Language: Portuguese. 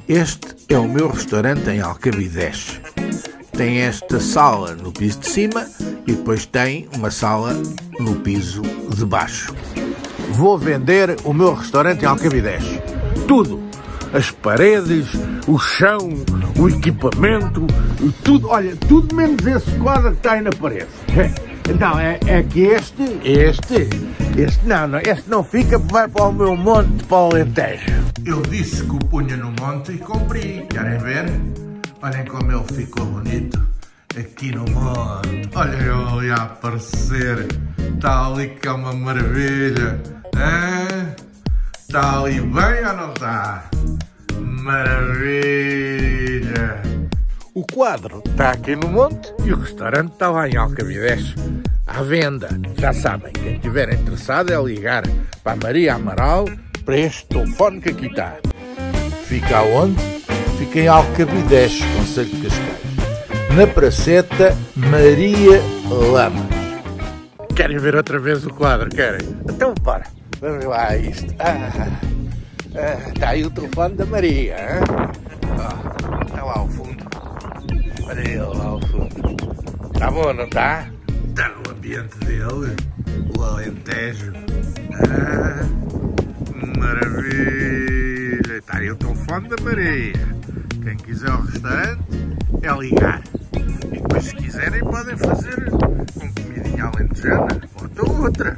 Este é o meu restaurante em Alcabidez. Tem esta sala no piso de cima e depois tem uma sala no piso de baixo. Vou vender o meu restaurante em Alcabidez. Tudo. As paredes, o chão, o equipamento, tudo. Olha, tudo menos esse quadro que está aí na parede. Não, é que este não fica, vai para o meu monte, para o Alentejo. Eu disse que o punha no monte e cumpri. Querem ver? Olhem como ele ficou bonito aqui no monte. Olha eu ali a aparecer. Está ali que é uma maravilha. Está ali bem ou não está? Maravilha! O quadro está aqui no monte e o restaurante está lá em Alcabidez. À venda. Já sabem, quem estiver interessado é ligar para a Maria Amaral para este telefone que aqui está. Fica aonde? Fica em Alcabidez, concelho de Cascais. Na praceta Maria Lamas. Querem ver outra vez o quadro? Querem? Então bora. Vamos lá a isto. Está aí o telefone da Maria. Está lá ao fundo. Olha ele lá ao fundo. Está bom, não está? Está no ambiente dele. O Alentejo. Maravilha. Está aí o telefone da Maria. Quem quiser o restaurante é ligar. E depois, se quiserem, podem fazer com comidinha alentejana ou outra.